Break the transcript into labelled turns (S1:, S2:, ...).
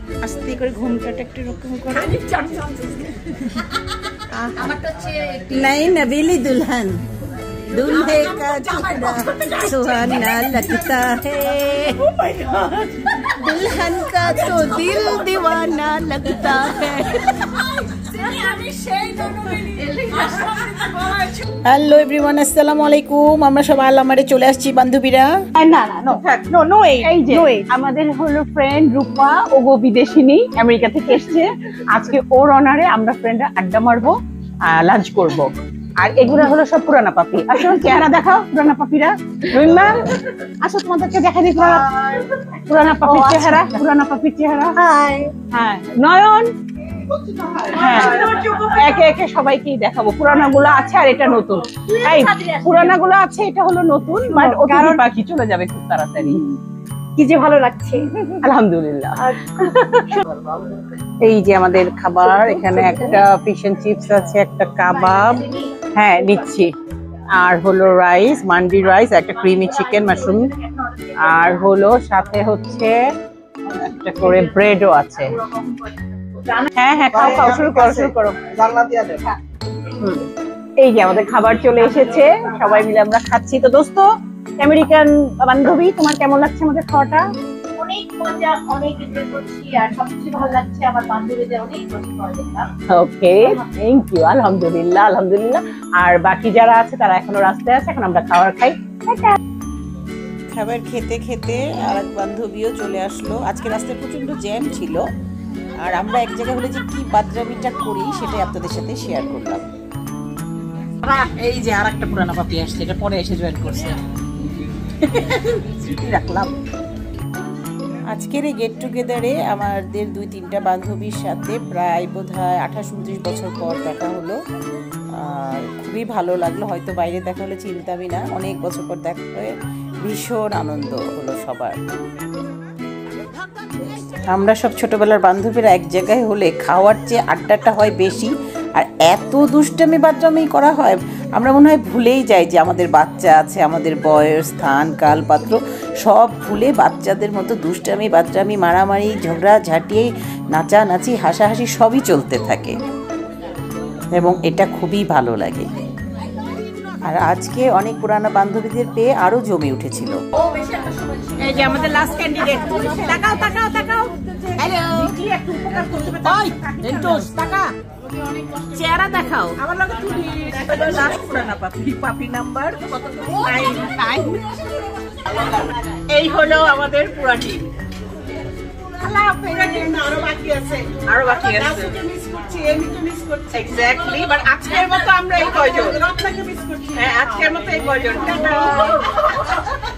S1: আস্তে করে ঘুমটাটা একটু রকম করে। नहीं नवीली दुल्हन दूल्हे का चेहरा सुहाना लगता है, दुल्हन का तो दिल दीवाना लगता है। হ্যালো এভরিওয়ান, আসসালামু আলাইকুম। আমরা সবাই আলামারে চলে আসছি বান্ধবীরা।
S2: না এই যে আমাদের হলো ফ্রেন্ড রূপা, ওগো বিদেশিনী, আমেরিকা থেকে এসেছে। আজকে ওর অনারে আমরা ফ্রেন্ডরা আড্ডা মারবো, লাঞ্চ করব। আর এগুলো হলো সব পুরানা পাপি। আসলে চেহারা দেখাও পুরানা পাপিরা। রুইমা আসো, তোমাদেরকে দেখা দিই পুরানা পাপির চেহারা। পুরানা পাপির চেহারা। হ্যাঁ নয়ন, হ্যাঁ একে একে সবাইকেই দেখাবো। পুরানা গুলো আছে আর এটা নতুন। এই পুরানা গুলো আছে, এটা হলো নতুন, বাট অতিথি পাখি চলে যাবে খুব তাড়াতাড়ি। কি যে ভালো লাগছে, আলহামদুলিল্লাহ। এই যে আমাদের খাবার, এখানে একটা ফিশ এন্ড চিপস আছে, একটা কাবাব, হ্যাঁ নিচ্ছি, আর হলো রাইস, মান্ডি রাইস, একটা ক্রিমি চিকেন মাশরুম, আর হলো সাথে হচ্ছে একটা করে ব্রেডও আছে। হ্যাঁ হ্যাঁ খাও খাও, শুরু করো শুরু করো। এই যে আমাদের খাবার চলে এসেছে, সবাই মিলে আমরা খাচ্ছি। তো দোস্ত, আমেরিকান বান্ধবী, তোমার কেমন লাগছে আমাদের খাওয়াটা?
S3: অনেক মজা, অনেক এনজয় করছি, আর সবচেয়ে ভালো লাগছে আমার বান্ধবীদের অনেক পছন্দ দেখলাম।
S2: ওকে, থ্যাংক ইউ, আলহামদুলিল্লাহ আলহামদুলিল্লাহ। আর বাকি যারা আছে তারা এখনো রাস্তায় আছে, এখন আমরা খাবার খাই।
S1: খাবার খেতে খেতে আর এক বান্ধবীও চলে আসলো। আজকে রাস্তায় প্রচন্ড জ্যাম ছিল, আর আমরা এক জায়গায় হলে যে কি বাদরামিটা করি সেটাই আপনাদের সাথে শেয়ার করলাম। এই যে আর একটা পুরানা পাপি আসছে, এটা পরে এসে জয়েন করছে, রাখলাম। আজকের এই গেট টুগেদারে আমাদের 2-3টা বান্ধবীর সাথে প্রায় বোধহয় 28-29 বছর পর দেখা হলো। আর খুবই ভালো লাগলো, হয়তো বাইরে দেখা হলে চিনতামই না, অনেক বছর পর দেখা হয়ে ভীষণ আনন্দ হলো সবার। আমরা সব ছোটবেলার বান্ধবীরা এক জায়গায় হলে খাওয়ার চেয়ে আড্ডাটা হয় বেশি, আর এত দুষ্টামি বাচ্চামি করা হয়, আমরা মনে হয় ভুলেই যাই যে আমাদের বাচ্চা আছে, আমাদের বয়স, স্থান, কাল, পাত্র সব ভুলে বাচ্চাদের মতো দুষ্টামি বাচ্চামি, মারামারি, ঝগড়া ঝাঁটিয়ে, নাচানাচি, হাসাহাসি সবই চলতে থাকে, এবং এটা খুবই ভালো লাগে। আর আজকে অনেক পুরানা বান্ধবীদের পেয়ে আরো জমে উঠেছিল। এই যে আমাদের লাস্ট ক্যান্ডিডেট, তাকাও তাকাও তাকাও, হ্যালো একটু উপকার করতে পারো, ওই এন্টোস টাকা চেহারা দেখাও। আমার লাগে তুই লাস্ট পুরানা পাপি, পাপি নাম্বার কত? 9। এই হলো আমাদের পুরা টিম। আরো বাকি আছে, আরো বাকি আছে। এক্স্যাক্টলি, বাট আজকের মতো আমরা এই কয়জন, হ্যাঁ আজকের মতো এই কয়জন।